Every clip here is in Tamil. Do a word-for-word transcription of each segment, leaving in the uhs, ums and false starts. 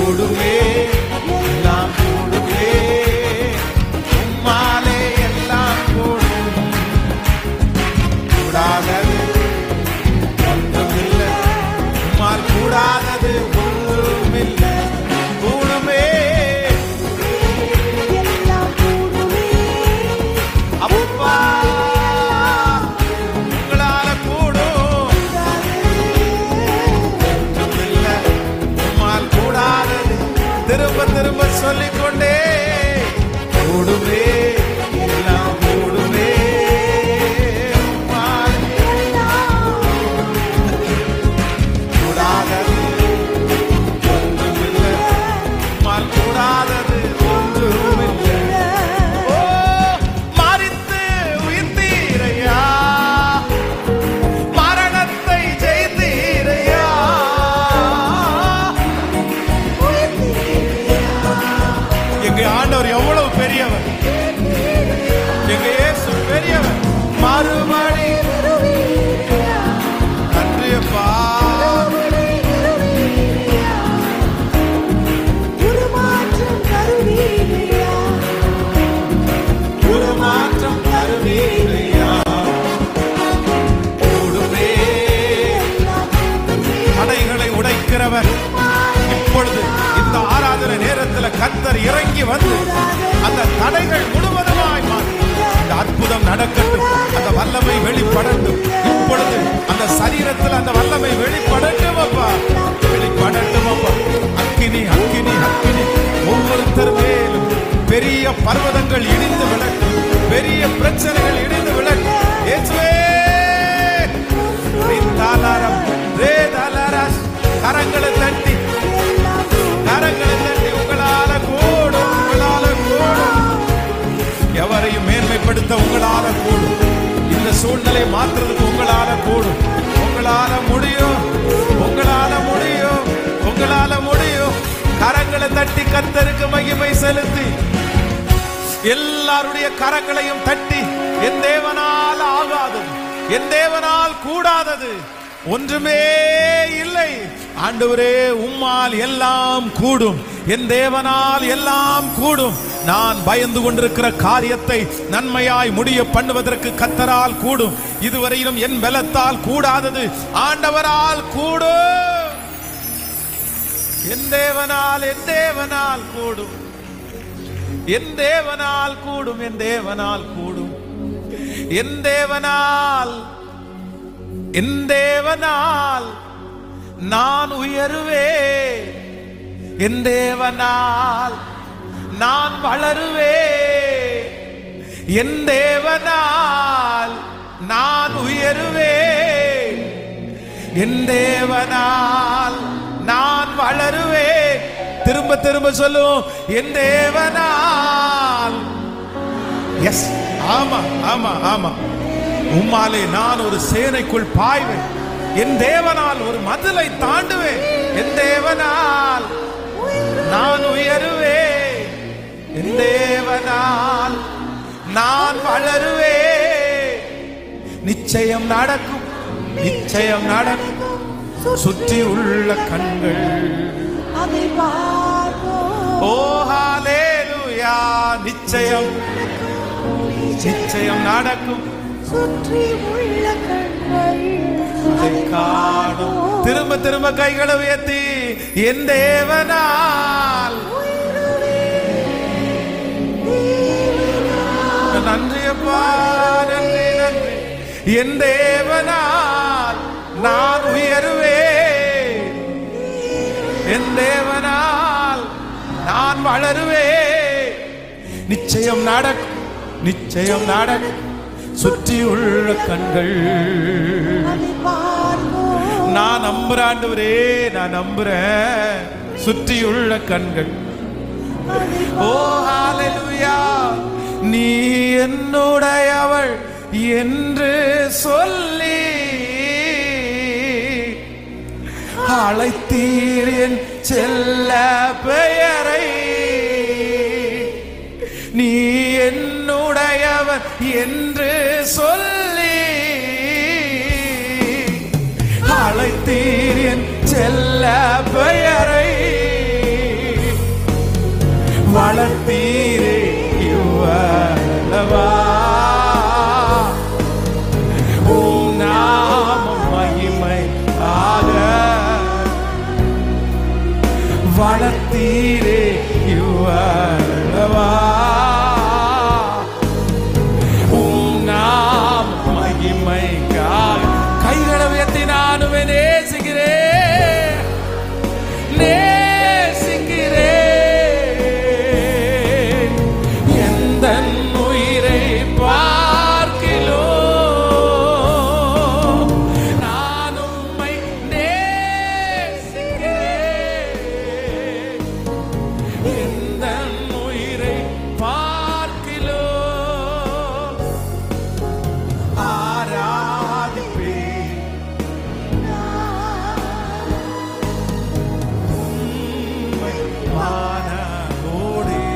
கூடுமே, எல்லாம் கூடுமே, உம்மாலே எல்லாம் கூடும். கூடாதது ஒன்றுமில்லை, உம்மால் கூடாதது ஒன்றுமில்லை. கூடுமே, அப்பா உங்களால கூடும். ஒன்றுமில்லை, உம்மால் கூடாதது. திரும்ப திரும்ப சொல்லிக்கொண்டே கூடுமே, எல்லாம் கூடுமே, உம்மால் கூடாதது ஒன்றுமில்லை, உம்மால் கூடாதது ஒன்றுமில்லை. ஓ மரித்து உயிர்த்தீரையா, மரணத்தை ஜெயித்தீரையா. எங்க ஆண்டவர் எவ்வளவு பெரியவர், எங்க இயேசு பெரியவர். மறுபடி நன்றியப்பா. ஒரு மாற்றம் தருவீரையா. கூடுமே, தடைகளை உடைக்கிறவர். இப்பொழுது இந்த ஆராதனை நேரத்தில் கர்த்தர் இறங்கி வந்து அந்த தடைகள் முழுவதுமாய் மாறி இந்த அற்புதம் நடக்கட்டும். அந்த வல்லமை வெளிப்படட்டும். இப்பொழுது அந்த சரீரத்தில் அந்த வல்லமை வெளிப்படட்டும் அப்பா, வெளிப்படட்டும் அப்பா. அக்கினி அக்கினி அக்கினி ஒவ்வொருத்தர் மேலும் பெரிய பர்வதங்கள் இடிந்து விழட்டும், பெரிய பிரச்சனைகள் இடிந்து விழட்டும். இயேசுவே ரிந்தாலாரம் ரேதாலாரஸ். கரங்களை தட்டி கரங்களை தட்டி உங்களால கூடும், உங்களால கூடும். எவரையும் மேன்மைப்படுத்த உங்களால கூடும். இந்த சூழ்நிலை மாற்றுறதுக்கு உங்களால கூடும். உங்களால முடியும், உங்களால முடியும், உங்களால முடியும். கரங்களை தட்டி கர்த்தருக்கு மகிமை செலுத்தி எல்லாருடைய கரங்களையும் தட்டி, என் தேவனால் ஆகாதது, என் தேவனால் கூடாதது ஒன்றுமே இல்லை. ஆண்டவரே உம்மால் எல்லாம் கூடும், என் தேவனால் எல்லாம் கூடும். நான் பயந்து கொண்டிருக்கிற காரியத்தை நன்மையாய் முடிய பண்ணுவதற்கு கர்த்தரால் கூடும். இதுவரையிலும் என் பலத்தால் கூடாதது ஆண்டவரால் கூடும். என் தேவனால் என் தேவனால் கூடும், என் தேவனால் கூடும், என் தேவனால் கூடும். என் தேவனால் என் தேவனால் நான் உயருவே, என் தேவனால் நான் வளருவே, என் தேவனால் நான் உயருவே, என் தேவனால் நான் வளருவே. திரும்ப திரும்ப சொல்லுவோம், என் தேவனால். எஸ், ஆமா ஆமா ஆமா. உம்மாலே நான் ஒரு சேனைக்குள் பாய்வேன், என் தேவனால் ஒரு மதிலை தாண்டுவேன், என் தேவனால் நான் உயருவே, என் தேவனால் நான் வளருவே. நிச்சயம் நடக்கும், நிச்சயம் நடக்கும். சுற்றி உள்ள கண்கள் அதை பார்ப்போம். ஓ ஹல்லேலூயா. நிச்சயம் நிச்சயம் நடக்கும். சுற்றி உள்ள கண்கள் அதை காணும். திரும்ப திரும்ப கைகளை உயர்த்தி, என் தேவனால். நன்றி அப்பா, நன்றி நன்றி. என் தேவனால் நான் உயருவே, என் தேவனால் நான் வளருவே. நிச்சயம் நடக்கும், நிச்சயம் நடக்கும். சுற்றி உள்ள கண்கள் நான் நம்புறேன் ஆண்டவரே, நான் நம்புறேன். சுற்றியுள்ள கண்கள். ஓ ஹல்லேலூயா. நீ என்னுடையவள் என்று சொல்லி அழைத்தீர் என் செல்ல பெயரை. நீ என்னுடையவர் என்று சொல்லி அழைத்தீர் என் செல்ல பெயரை. வளர்த்தீரே இவ்வளவா உம் நாம் மகிமைக்காக. கைகளை உயர்த்தி நானுமே நேசிக்கிறேன் நேசிக்கிறேன் எந்தன் உயிரை பார்க்கிலோ நான் உம்மை நேசிக்கிறேன் எந்தன் உயிரை பார்க்கிலோ ஆராதிப்பேன் உம்மை வானோடே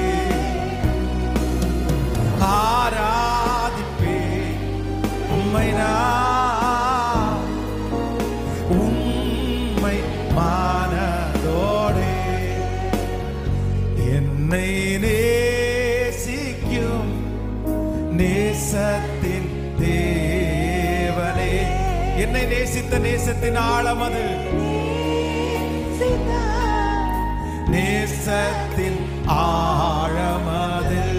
ஆராதிப்பேன் உம்மை நான் உம்மை வானோடே என்னை நேசிக்கும் நேசத்தின் தேவனே. என்னை நேசித்த நேசத்தின் ஆழம் அது. நேசத்தின் ஆழமது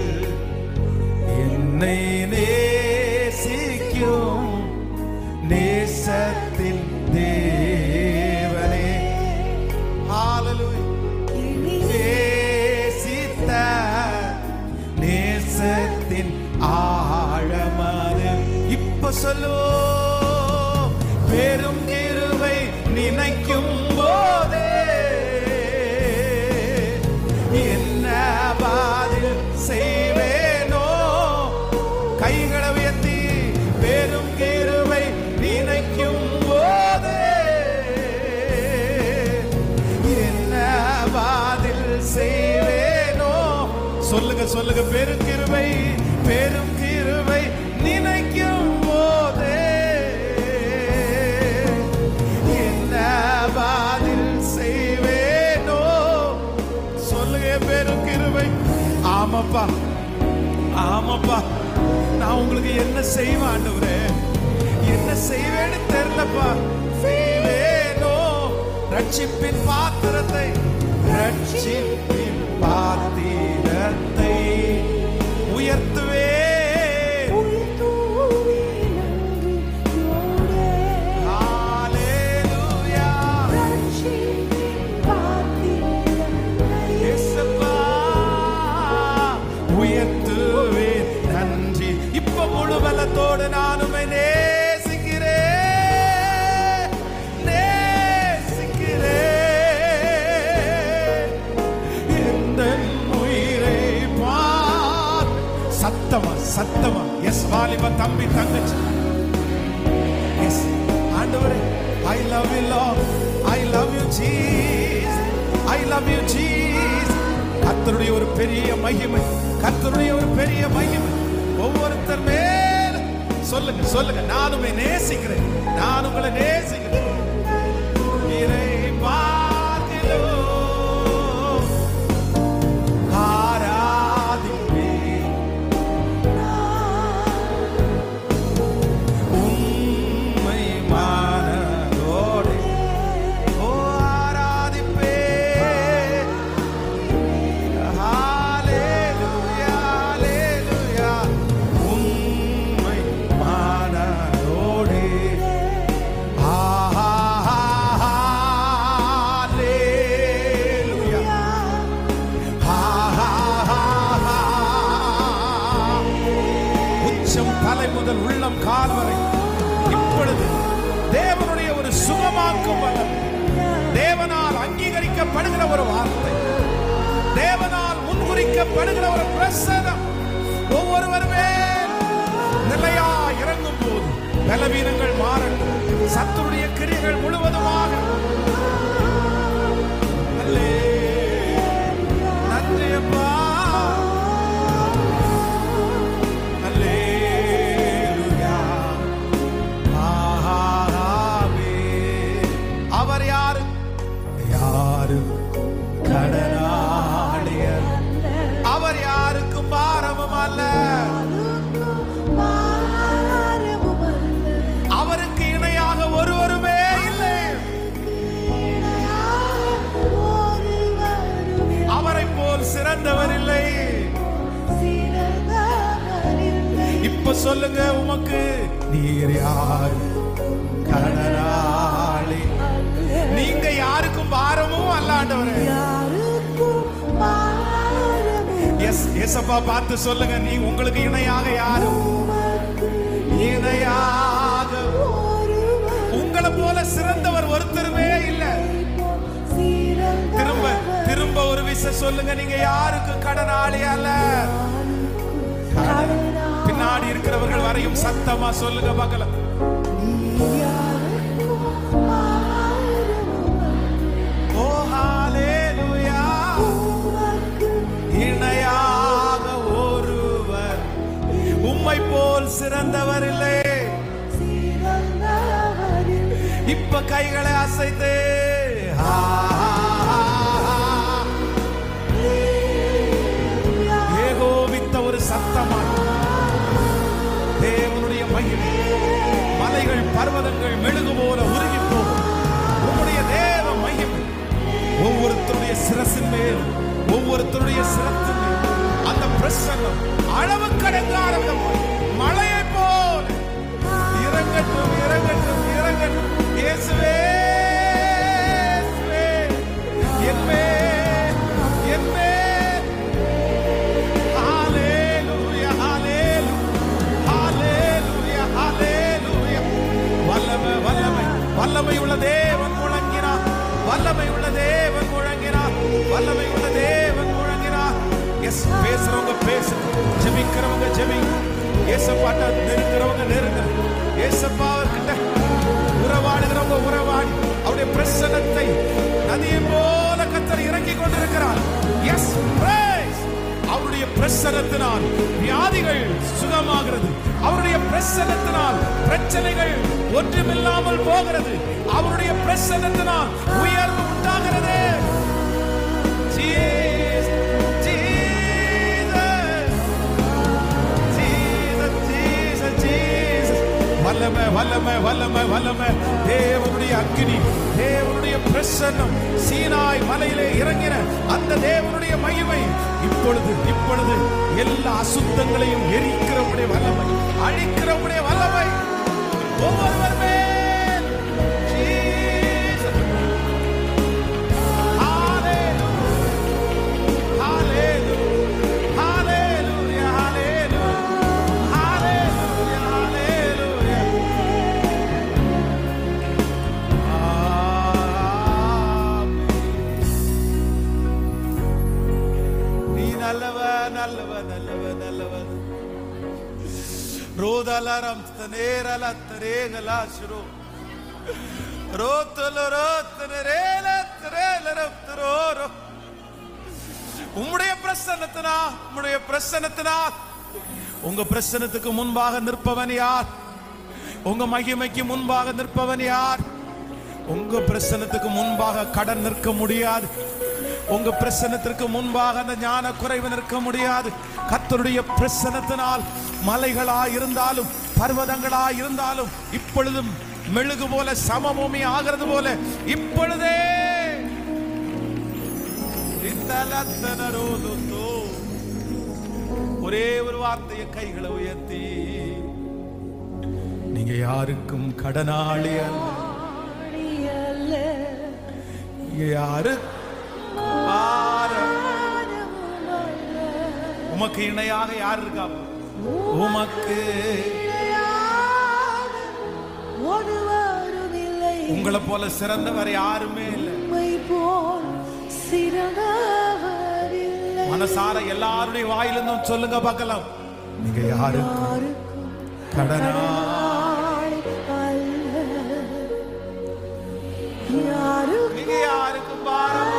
என்னை நேசிக்கும் நேசத்தின் தேவனே. ஹalleluya. நேசித்த நேசத்தின் ஆழமது. இப்ப சொல்லுவோம் பெரும் கிருபை நினைக்கும் போதே என்ன பதில் செய்வேனோ. கைகளை உயர்த்தி பெரும் கிருபை நினைக்கும் போதே என்ன பதில் செய்வேனோ. சொல்லுங்க சொல்லுங்க பெரும் கிருபை பெரும் கிருபை நினைக்கும் போதே என்ன பதில் செய்வேனோ. சொல்லுங்க பெரும் கிருபை. ஆமாப்பா ஆமாப்பா நான் உங்களுக்கு என்ன செய்வேன் ஆண்டவரே, என்ன செய்வேன்னு தெரியலப்பா. செய்வேனோ ரட்சிப்பின் பாத்திரத்தை ரட்சிப்பின் பாத்திரத்தை உயர்த்துவே. உயர்த்துவேன் நன்றி. இப்ப முழு பலத்தோடு நானுமே நேசிக்கிறேன் நேசிக்கிறேன் எந்தன் உயிரை பார். சத்தமா சத்தமா எஸ் வாலிப தம்பி தங்கச்சி எஸ் ஆண்டவரே I love you Lord, I love you Jesus, I love you Jesus. கர்த்தருடைய ஒரு பெரிய மகிமை, கர்த்தருடைய ஒரு பெரிய மகிமை ஒவ்வொருத்தர் மேல. சொல்லுங்க சொல்லுங்க நானுமே நேசிக்கிறேன், நான் உங்களை நேசிக்கிறேன். இறை பார்க்கிறோம் ஆராதிப்பேன் உம்மை மனதோடு. ஓ ஆராதிப்பேன். ஹalleluya ஹalleluya உம்மை மனதோடு. ஹalleluya உச்சம் தலை முதல் உள்ளம் கால் வரை இப்பொழுது தேவனுடைய ஒரு சுகமாக்கும் வல்லமை, தேவனால் அங்கீகரிக்கப்படுகிற ஒரு வார்த்தை, தேவனால் முன்குறிக்கப்படுகிற ஒரு பிரசன்னம் ஒவ்வொருவருமே நிலையா இறங்கும் போது பலவீனங்கள் மாறட்டும், சத்துருடைய கிரியைகள் முழுவதுமாக. நன்றி அப்பா. அவர் யாரு யாரு கடனாளியர், அவர் யாருக்கும் பாரமும் அல்ல, அவருக்கு இணையாக ஒருவருமே இல்லை. இப்ப சொல்லுங்க, உமக்கு நீர் யார் கடனாளி? நீங்க யாருக்கும் பாரமும் அல்ல ஆண்டவரே. எஸ் ஏசப்பா பார்த்து சொல்லுங்க, நீ உங்களுக்கு இணையாக யாரும் இணையாக உங்களை போல சிறந்தவர் ஒருத்தருமே இல்ல. திரும்ப திரும்ப ஒரு விஷயம் சொல்லுங்க, நீங்க யாருக்கு கடனாளி அல்ல. பின்னாடி இருக்கிறவர்கள் வரையும் சத்தமா சொல்லுங்க பார்க்கலாம். ஓ ஹalleluya, இணையாக ஒருவர், உம்மை போல் சிறந்தவர் இல்லை. இப்ப கைகளை அசைத்து ஏகோபித்த ஒரு சத்தமா தேவனுடைய மகிமை, மலைகள் பர்வதங்கள் மெழுகு போல உருகி போகும். உம்முடைய தேவ மகிமை ஒவ்வொருத்தருடைய சிரசின் மேல், ஒவ்வொருத்தருடைய சிரத்தின் மேல் அந்த பிரசன்னம் அளவு கடங்காத மழையை போல இறங்கட்டும், இறங்கட்டும், இறங்கட்டும். இயேசுவே, என் மேல், என் மேல். ஹalleluya, ஹalleluya, ஹalleluya, ஹalleluya. வல்லமை, வல்லமை, வல்லமை உள்ள தேவன் முழங்கினார், வல்லமை உள்ள தேவன் முழங்கினார், வல்லமை உள்ள தேவன் முழங்கினார். எஸ், பேசுறவங்க பேசு, ஜெபிக்கிறவங்க ஜெபி, ஏசப்பாட்ட நெருங்கிறவங்க நெருங்க, ஏசப்பா கிட்ட உறவாடுகிறவங்க உறவாடி அவருடைய பிரசன்னத்தை நதியை போல கர்த்தர் இறங்கி கொண்டிருக்கிறார். Yes, praise. அவருடைய பிரசன்னத்தினால் வியாதிகள் சுகமாகிறது, அவருடைய பிரசன்னத்தினால் பிரச்சனைகள் ஒன்றுமில்லாமல் போகிறது, அவருடைய பிரசன்னத்தினால் உயர்வு உண்டாகிறது. வல்லமை, வல்லமை, வல்லமை, வல்லமை, தேவனுடைய அக்கினி, தேவனுடைய பிரசன்னம் சீனாய் மலையிலே இறங்கின அந்த தேவனுடைய மகிமை இப்பொழுது இப்பொழுது எல்லா அசுத்தங்களையும் எரிக்கிறவுடைய வல்லமை, அழிக்கிறவுடைய வல்லமை ஒவ்வொருவர் மேல். ரோதலரம் தனேரல தரேகலா சுரோ ரோத்தலரோ தனரேல தரேலரம் தரோரோ. உம்முடைய பிரசன்னத்தினா, உம்முடைய பிரசன்னத்தினா, உங்க பிரசன்னத்துக்கு முன்பாக நிற்பவன் யார்? உங்க மகிமைக்கு முன்பாக நிற்பவன் யார்? உங்க பிரசன்னத்துக்கு முன்பாக கடன் நிற்க முடியாது, உங்க பிரசன்னத்திற்கு முன்பாக அந்த ஞான குறைவு நிற்க முடியாது. கர்த்தருடைய பிரசன்னத்தினால் மலைகளா இருந்தாலும் பர்வதங்களா இருந்தாலும் இப்பொழுதும் மெழுகு போல சமபூமி ஆகிறது போல இப்பொழுதே ஒரே ஒரு வார்த்தையை கைகளை உயர்த்தி, நீங்க யாருக்கும் கடனாளி அல்ல, யாரு உமக்கு இணையாக யார் இருக்கா? உமக்கு உங்களை போல சிறந்தவர் யாருமே இல்லை. மனசார எல்லாருடைய வாயிலிருந்தும் சொல்லுங்க பார்க்கலாம், நீங்க யாருக்கும் கடனாளி அல்ல, நீங்க யாருக்கும் பாரம்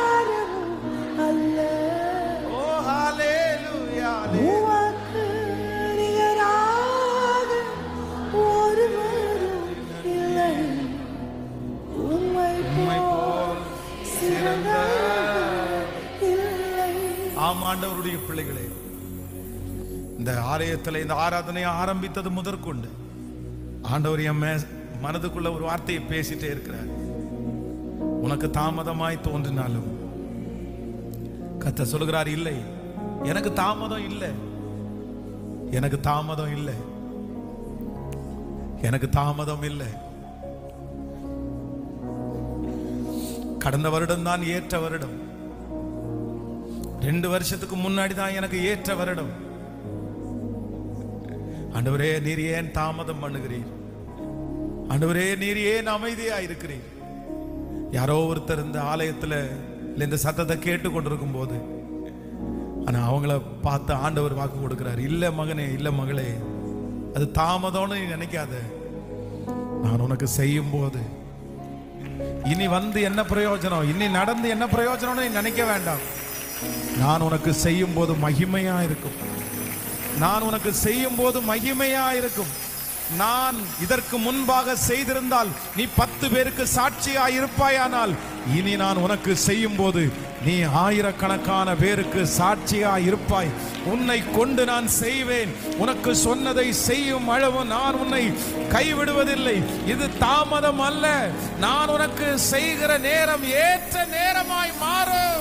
அல்ல. ஓ ஹalleluya, உமக்கு நிகராக ஒருவரும் இல்லை, உம்மை போல் சிறந்தவர் இல்லை. ஆம் ஆண்டவருடைய பிள்ளைகளே, இந்த ஆலயத்தில் இந்த ஆராதனையை ஆரம்பித்தது முதற்கொண்டு ஆண்டவர் என் மனதுக்குள்ள ஒரு வார்த்தையை பேசிட்டே இருக்கிறார். உனக்கு தாமதமாய் தோன்றினாலும் கர்த்தர் சொல்கிறார், இல்லை எனக்கு தாமதம் இல்லை, எனக்கு தாமதம் இல்லை, எனக்கு தாமதம் இல்லை. கடந்த வருடம் தான் ஏற்ற வருடம், ரெண்டு வருஷத்துக்கு முன்னாடி தான் எனக்கு ஏற்ற வருடம். ஆண்டவரே, நீர் ஏன் தாமதம் பண்ணுகிறீர்? ஆண்டவரே, நீர் ஏன் அமைதியா இருக்கிறீர்? யாரோ ஒருத்தர் இந்த ஆலயத்துல இந்த சத்தத்தை கேட்டு கொண்டிருக்கும் போது, ஆனா அவங்கள பார்த்து ஆண்டவர் வாக்கு கொடுக்கிறார், இல்ல மகனே, இல்ல மகளே, அது தாமதம்னு நீ நினைக்காத. நான் உனக்கு செய்யும் போது இனி வந்து என்ன பிரயோஜனம், இனி நடந்து என்ன பிரயோஜனம்னு நீ நினைக்க வேண்டாம். நான் உனக்கு செய்யும் போது மகிமையா இருக்கும். நான் உனக்கு செய்யும் போது மகிமையா இருக்கும். நான் இதற்கு முன்பாக செய்திருந்தால் நீ பத்து பேருக்கு சாட்சியா இருப்பாயானால், இனி நான் உனக்கு செய்யும் போது நீ ஆயிரக்கணக்கான பேருக்கு சாட்சியா இருப்பாய். உன்னை கொண்டு நான் செய்வேன். உனக்கு சொன்னதை செய்யும் அளவு நான் உன்னை கைவிடுவதில்லை. இது தாமதம் அல்ல. நான் உனக்கு செய்கிற நேரம் ஏற்ற நேரமாய் மாறும்.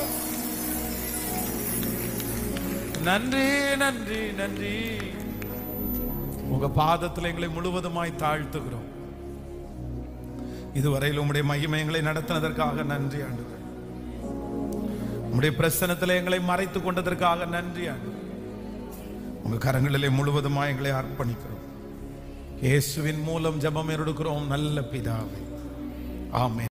நன்றி, நன்றி, நன்றி. உங்க பாதத்தில் எங்களை முழுவதுமாய் தாழ்த்துகிறோம். இதுவரையில் உம்முடைய மகிமை எங்களை நடத்தினதற்காக நன்றி ஆண்டவரே. உம்முடைய பிரசன்னத்தில் எங்களை மறைத்துக் கொண்டதற்காக நன்றி ஆண்டவரே. உங்க கரங்களிலே முழுவதுமாய் எங்களை அர்ப்பணிக்கிறோம். இயேசுவின் மூலம் ஜெபம் எடுக்கிறோம் நல்ல பிதாவே, ஆமென்.